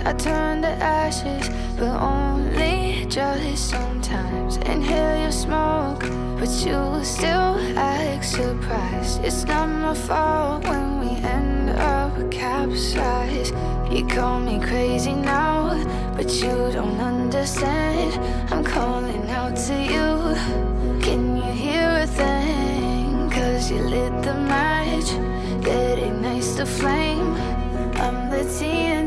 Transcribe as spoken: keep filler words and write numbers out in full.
I turn to ashes, but only just sometimes. Inhale your smoke, but you still act surprised. It's not my fault when we end up capsized. You call me crazy now, but you don't understand. I'm calling out to you. Can you hear a thing? Cause you lit the match that ignites the flame. I'm the T N T.